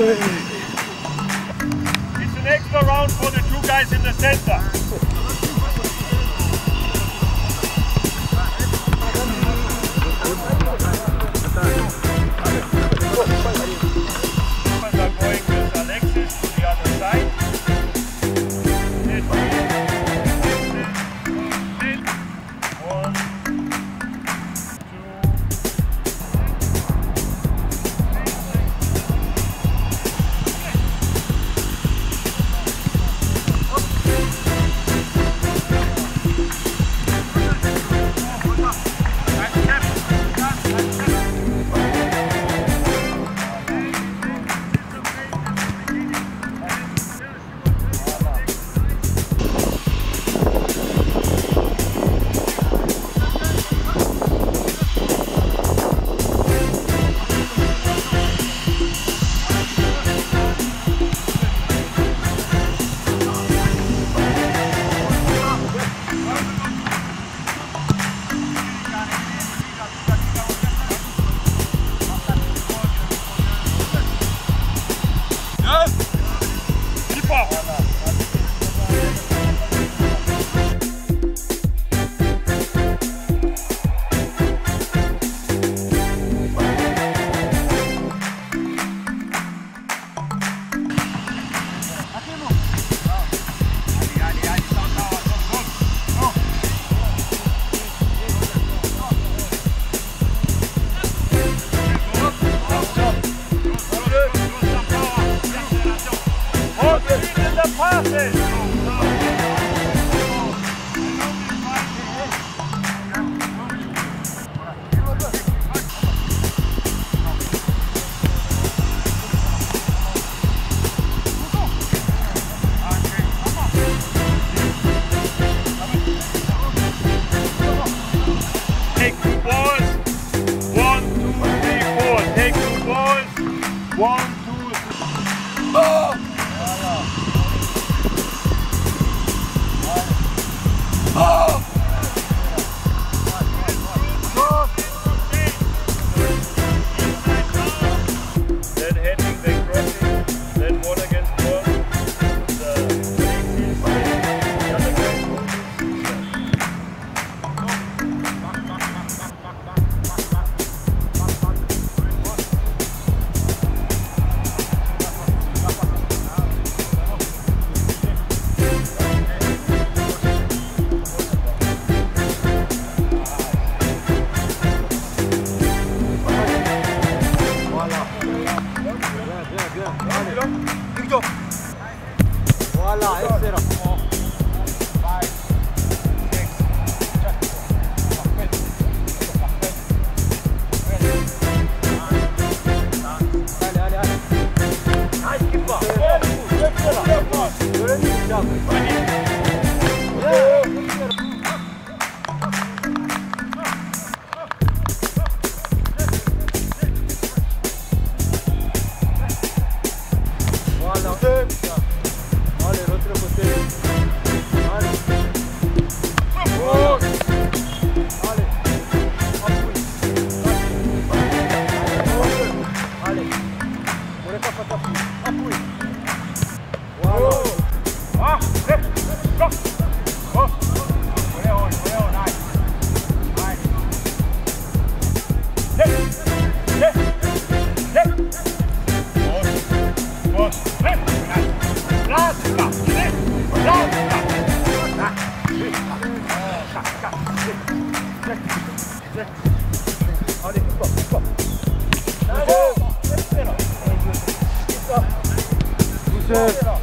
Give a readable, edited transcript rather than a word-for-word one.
It's an extra round for the two guys in the center. Take two balls. 1, 2, 3, 4. Take two balls. 1, 2, 3. Oh! Oh! Then heading, then crossing, then 1 against 1. The other guy goes. Voilà, excellent. Allez, l'autre côté. Allez. Oh. Allez. Appuie. Allez. On n'est pas fatigué. Appuie. Voilà. Ah, go. Go. Nice. Allez, coupe. Allez, excellent. Poussez.